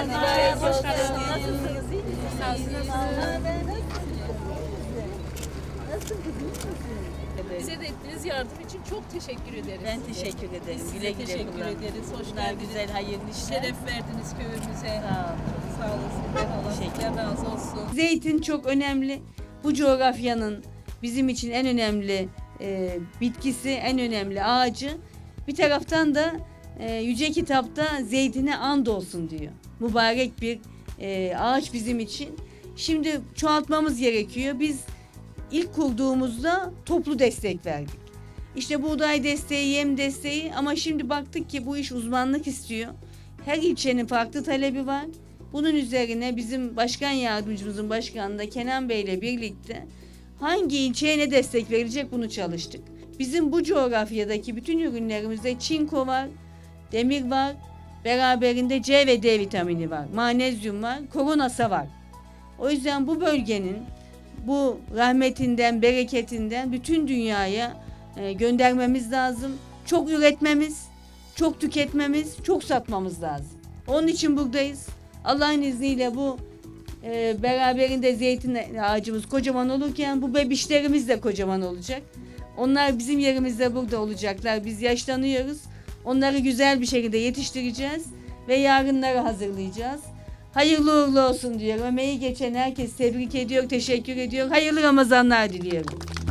geldiniz. Hoş geldiniz. Bize de ettiğiniz yardım için çok teşekkür ederiz. Ben teşekkür ederim. Biz Güle size güle teşekkür kullanın. ederiz. Hoş Bunlar geldiniz. güzel, hayırlı işler. Şeref verdiniz köyümüze. Sağ olun. Sağ olasın. Allah sizden razı olsun. Zeytin çok önemli. Bu coğrafyanın bizim için en önemli bitkisi, en önemli ağacı. Bir taraftan da Yüce Kitap'ta zeytine and olsun diyor. Mübarek bir ağaç bizim için. Şimdi çoğaltmamız gerekiyor. Biz ilk kurduğumuzda toplu destek verdik. İşte buğday desteği, yem desteği ama şimdi baktık ki bu iş uzmanlık istiyor. Her ilçenin farklı talebi var. Bunun üzerine bizim başkan yardımcımızın başkanında Kenan Bey ile birlikte hangi ilçeye ne destek verilecek bunu çalıştık. Bizim bu coğrafyadaki bütün ürünlerimizde çinko var, demir var, beraberinde C ve D vitamini var, magnezyum var, koronasa var. O yüzden bu bölgenin bu rahmetinden, bereketinden bütün dünyaya göndermemiz lazım. Çok üretmemiz, çok tüketmemiz, çok satmamız lazım. Onun için buradayız. Allah'ın izniyle bu beraberinde zeytin ağacımız kocaman olurken bu bebişlerimiz de kocaman olacak. Onlar bizim yerimizde burada olacaklar. Biz yaşlanıyoruz. Onları güzel bir şekilde yetiştireceğiz ve yarınları hazırlayacağız. Hayırlı uğurlu olsun diyorum. Emeği geçen herkes tebrik ediyor, teşekkür ediyor. Hayırlı Ramazanlar diliyorum.